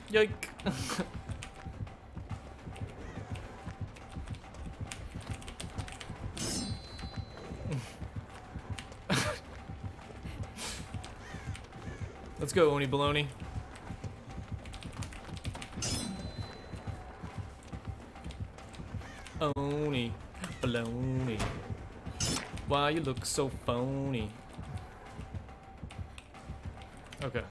Yoink. Let's go, Oni Baloney. Oni Baloney. Why you look so phony? Okay.